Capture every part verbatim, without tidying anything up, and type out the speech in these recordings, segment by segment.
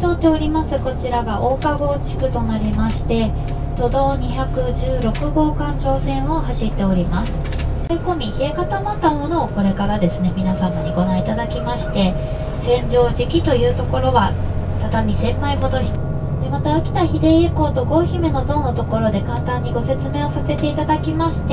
通っておりますこちらが大川郷地区となりまして、都道にひゃくじゅうろくごう環状線を走っております。冷え込み冷え固まったものをこれからですね皆様にご覧いただきまして、千畳敷というところは畳せんまいほど、でまた秋田秀家公と郷姫の像のところで簡単にご説明をさせていただきまして、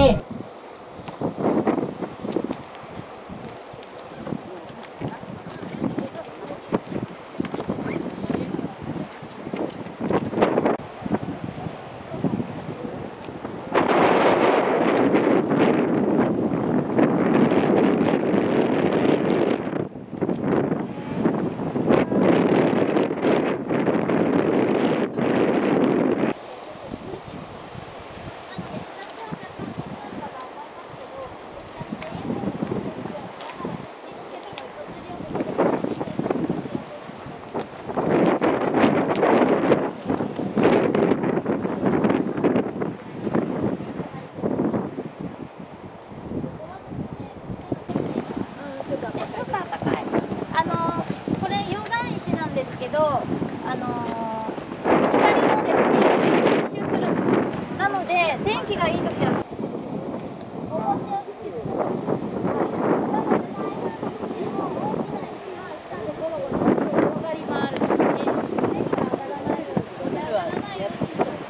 あの光をですね吸収するんです。なので天気がいい時は重しやすいです。なので台風の大きな石が下でゴロゴロと転がり回るので、天気が上がらないように上がらないようにしております。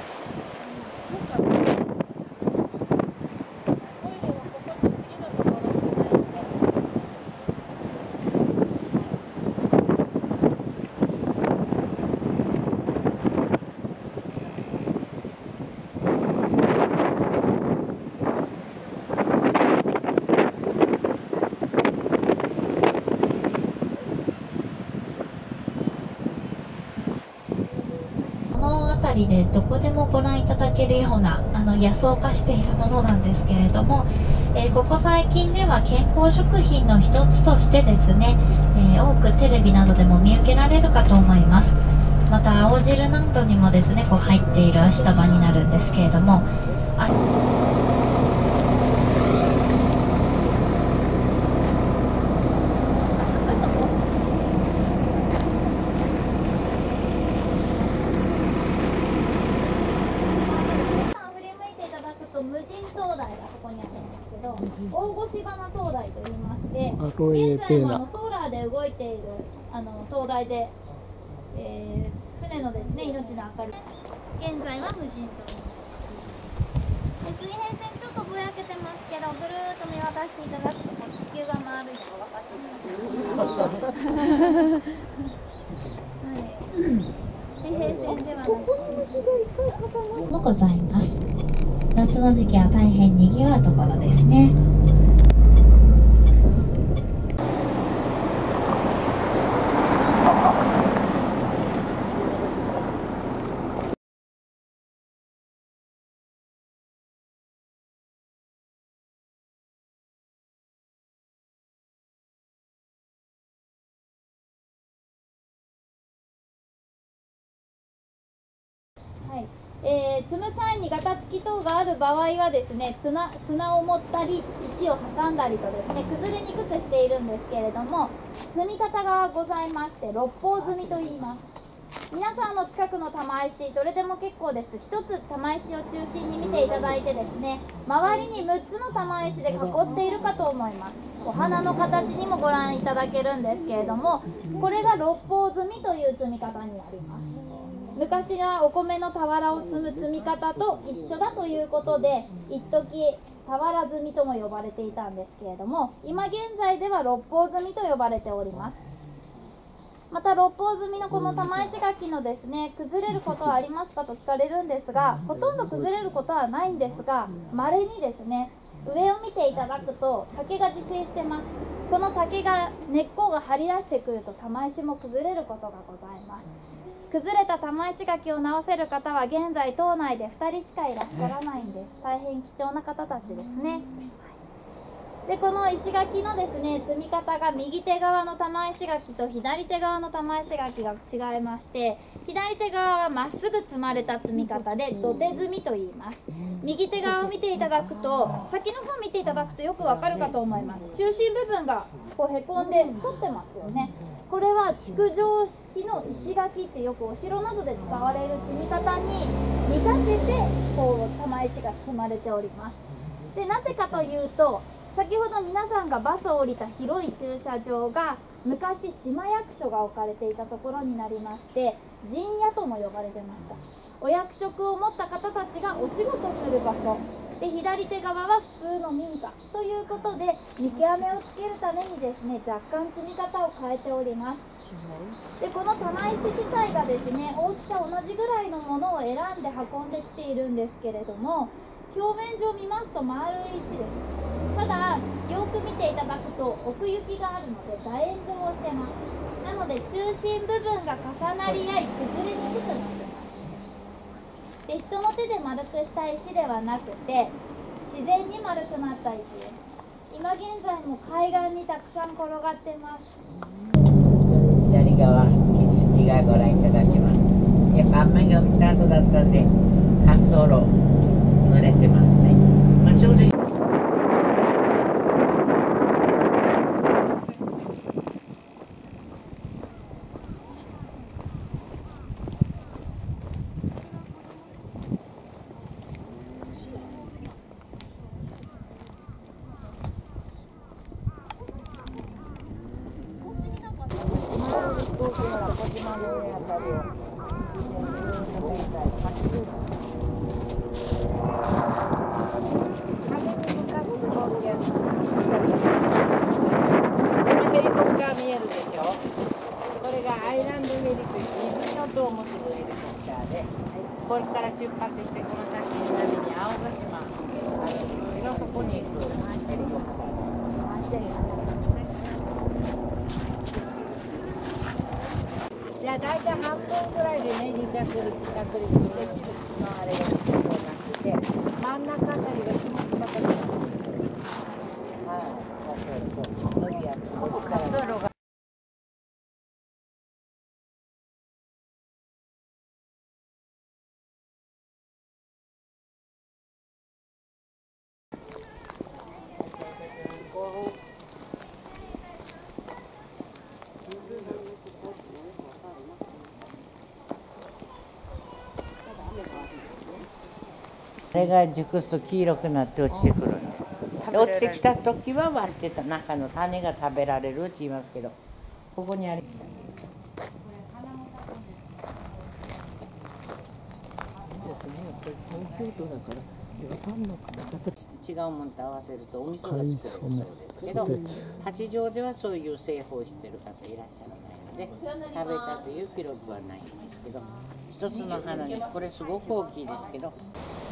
でどこでもご覧いただけるようなあの野草化しているものなんですけれども、えー、ここ最近では健康食品の一つとしてですね、えー、多くテレビなどでも見受けられるかと思います。また青汁などにもですねこう入っている足束になるんですけれども、あ無人灯台がそこにあるんですけど、大越花灯台といいまして、現在もあのソーラーで動いているあの灯台で、えー、船のですね命の明かり、現在は無人灯です。水平線ちょっとぼやけてますけど、ぐるーっと見渡していただくとこう地球が丸いのが分かっていただけます。はい、水平線ではなくてもございます。夏の時期は大変にぎわうところですね。はい、えー、積む際にガタつき等がある場合はですね、砂、砂を持ったり石を挟んだりとですね崩れにくくしているんですけれども、積み方がございまして六方積みと言います。皆さんの近くの玉石どれでも結構です。一つ玉石を中心に見ていただいてですね、周りにむっつの玉石で囲っているかと思います。お花の形にもご覧いただけるんですけれども、これが六方積みという積み方になります。昔はお米の俵を積む積み方と一緒だということで、一時俵積みとも呼ばれていたんですけれども、今現在では六方積みと呼ばれております。また六方積みのこの玉石垣のですね崩れることはありますかと聞かれるんですが、ほとんど崩れることはないんですが、稀にですね上を見ていただくと竹が自生してます。この竹が根っこが張り出してくると玉石も崩れることがございます。崩れた玉石垣を直せる方は現在島内でふたりしかいらっしゃらないんです。大変貴重な方たちですね。でこの石垣のですね積み方が右手側の玉石垣と左手側の玉石垣が違いまして、左手側はまっすぐ積まれた積み方で土手積みと言います。右手側を見ていただくと、先の方を見ていただくとよくわかるかと思います。中心部分がこうへこんで反ってますよね。 これは築城式の石垣ってよくお城などで使われる積み方に見立ててこう玉石が積まれております。でなぜかというと、先ほど皆さんがバスを降りた広い駐車場が昔島役所が置かれていたところになりまして、陣屋とも呼ばれてました。お役職を持った方たちがお仕事する場所で、左手側は普通の民家ということで、見極めをつけるためにですね、若干積み方を変えております。でこの玉石自体がですね、大きさ同じぐらいのものを選んで運んできているんですけれども、表面上見ますと丸い石です。ただよく見ていただくと奥行きがあるので楕円状をしてます。なので中心部分が重なり合い崩れにくくなってます。で人の手で丸くした石ではなくて自然に丸くなった石です。今現在も海岸にたくさん転がってます。 左側景色がご覧いただきます。やっぱ雨が降った後だったんで滑走路濡れてますね。まあ、ちょうどいい。これから出発してこの先南に青ヶ島あるんですけど、そこに行くヘリコプターです。じゃあ大体半分ぐらいでね離着陸着陸できるのあれが必要なくて、真ん中あたりが気持ちまたです。はい、そうそう、伸びやすい。ここ滑走路があれが熟すと黄色くなって落ちてくるんで、落ちてきた時は割れてた中の種が食べられるって言いますけど、ここにあり東京都だから予算の形違うものと合わせるとお味噌が作れるそうですけど、八丈ではそういう製法をしている方いらっしゃらないので食べたという記録はないんですけど、一つの花にこれすごく大きいですけど。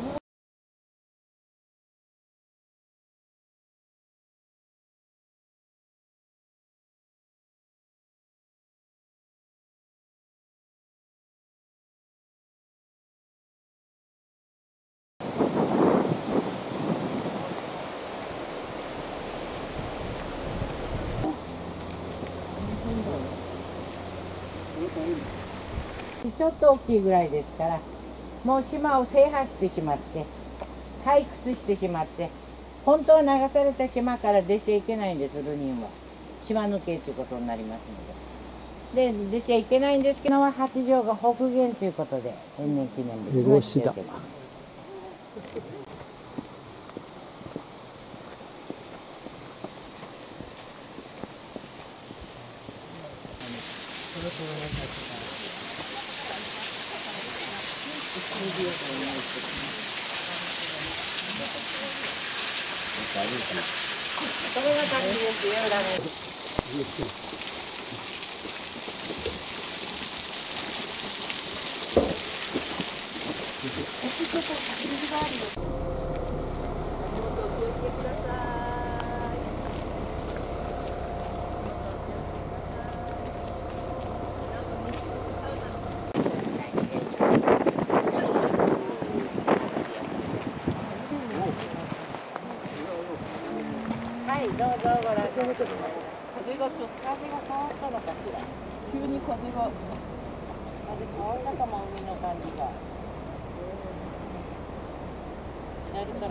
ちょっと大きいぐらいですから、もう島を制覇してしまって退屈してしまって、本当は流された島から出ちゃいけないんです。ルニンは島抜けということになりますので、で出ちゃいけないんですけど、八丈が北限ということで天然記念物をしておけます。これが滝ですよ、裏面。はい、どうぞご覧ください。風がちょっと風が変わったのかしら。急に風が風変わったかも、海の感じが。左から来てない。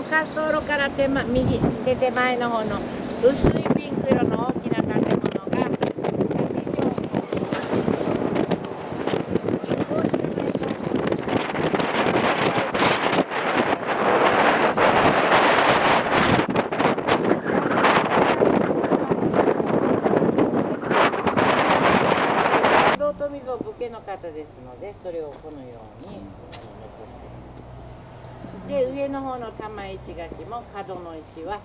滑走路から手、ま、右手手前の方の薄いピンク色の大きな建物が道富蔵武家の方ですので、それをこのように残してで、上の方の玉石垣も角の石は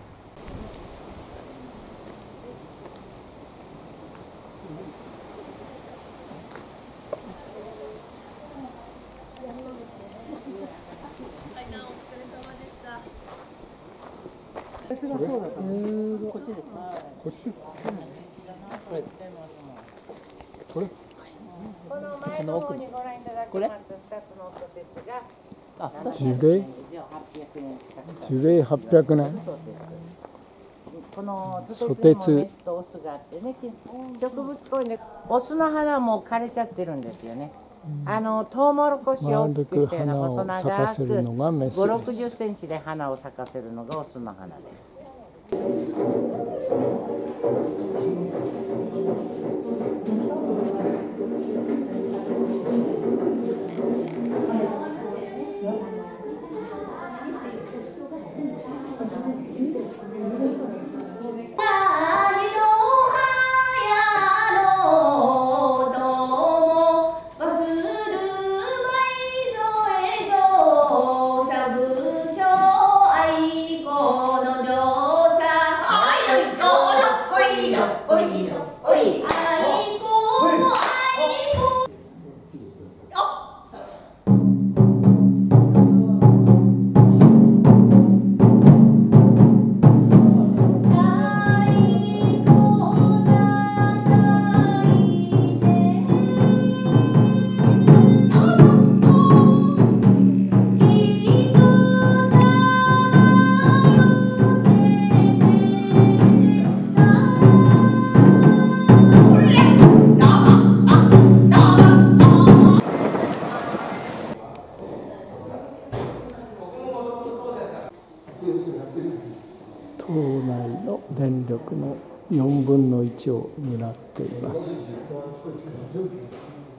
こっちです。こっち。これ。 この前の方にご覧いただきますふたつの音鉄が樹齢樹齢はっぴゃくねん。 このソテツにもメスとオスがあってね、植物公園でオスの花はもう枯れちゃってるんですよね。あのトウモロコシを大きくしたような細長くご、ろくじゅっセンチで花を咲かせるのがオスの花です。 島内の電力のよんぶんのいちを担っています。